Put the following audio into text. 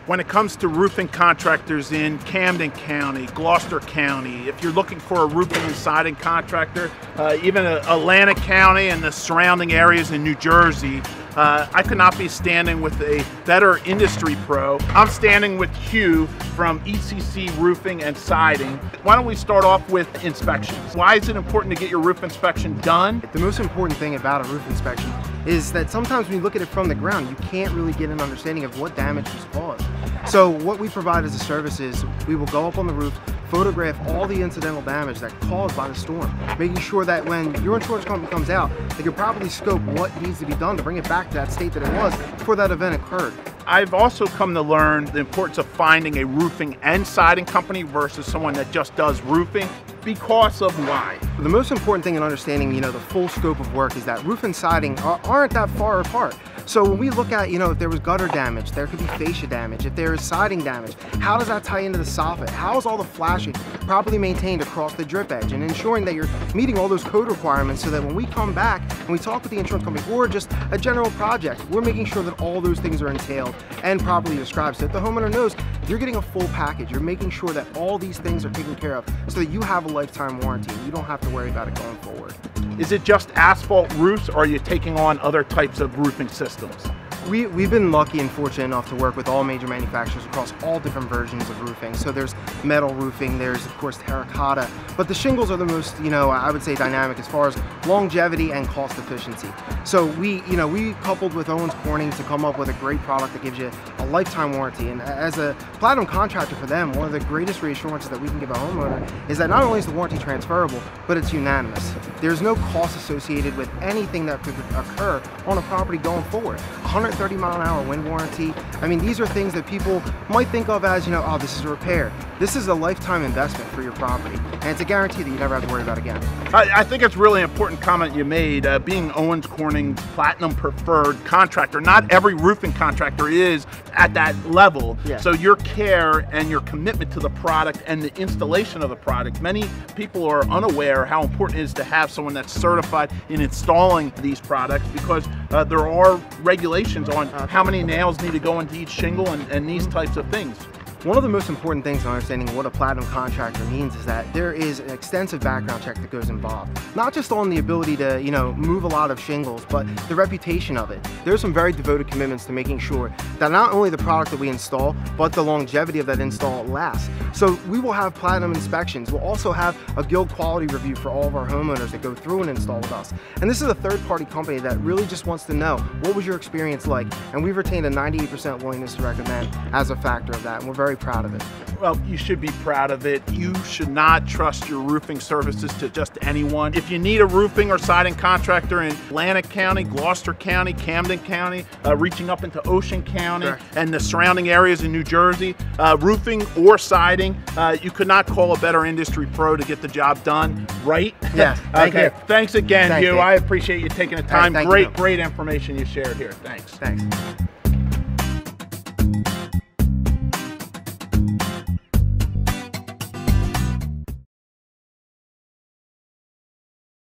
When it comes to roofing contractors in Camden County, Gloucester County, if you're looking for a roofing and siding contractor, even Atlantic County and the surrounding areas in New Jersey, I could not be standing with a better industry pro. I'm standing with Hugh from ECC Roofing and Siding. Why don't we start off with inspections? Why is it important to get your roof inspection done? The most important thing about a roof inspection is that sometimes when you look at it from the ground, you can't really get an understanding of what damage was caused. So what we provide as a service is we will go up on the roof, photograph all the incidental damage that caused by the storm, making sure that when your insurance company comes out, they can properly scope what needs to be done to bring it back to that state that it was before that event occurred. I've also come to learn the importance of finding a roofing and siding company versus someone that just does roofing. Because of why? The most important thing in understanding, the full scope of work is that roof and siding aren't that far apart. So when we look at, if there was gutter damage, there could be fascia damage. If there is siding damage, how does that tie into the soffit? How is all the flashing properly maintained across the drip edge and ensuring that you're meeting all those code requirements so that when we come back and we talk with the insurance company or just a general project, we're making sure that all those things are entailed and properly described so that the homeowner knows you're getting a full package. You're making sure that all these things are taken care of so that you have a lifetime warranty and you don't have to worry about it going forward. Is it just asphalt roofs, or are you taking on other types of roofing systems? We've been lucky and fortunate enough to work with all major manufacturers across all different versions of roofing. So there's metal roofing, there's of course terracotta, but the shingles are the most, I would say dynamic as far as longevity and cost efficiency. So we coupled with Owens Corning to come up with a great product that gives you a lifetime warranty. And as a platinum contractor for them, one of the greatest reassurances that we can give a homeowner is that not only is the warranty transferable, but it's unanimous. There's no cost associated with anything that could occur on a property going forward. 130-mile-an-hour wind warranty. I mean, these are things that people might think of as, oh, this is a repair. This is a lifetime investment for your property, and it's a guarantee that you never have to worry about again. I think it's a really important comment you made. Being Owens Corning's platinum preferred contractor, not every roofing contractor is at that level. Yeah. So your care and your commitment to the product and the installation of the product, many people are unaware how important it is to have someone that's certified in installing these products, because there are regulations on how many nails need to go into each shingle and these types of things. One of the most important things in understanding what a platinum contractor means is that there is an extensive background check that goes involved. Not just on the ability to, move a lot of shingles, but the reputation of it. There's some very devoted commitments to making sure that not only the product that we install, but the longevity of that install lasts. So we will have platinum inspections. We'll also have a guild quality review for all of our homeowners that go through and install with us. And this is a third-party company that really just wants to know, what was your experience like? And we've retained a 98% willingness to recommend as a factor of that, and we're very proud of it. Well, you should be proud of it. You should not trust your roofing services to just anyone. If you need a roofing or siding contractor in Atlantic County, Gloucester County, Camden County, reaching up into Ocean County, sure, and the surrounding areas in New Jersey, roofing or siding, you could not call a better industry pro to get the job done, right? Yes. Okay. Thanks again, Hugh. You. I appreciate you taking the time. Right, great information you shared here. Thanks. Thanks.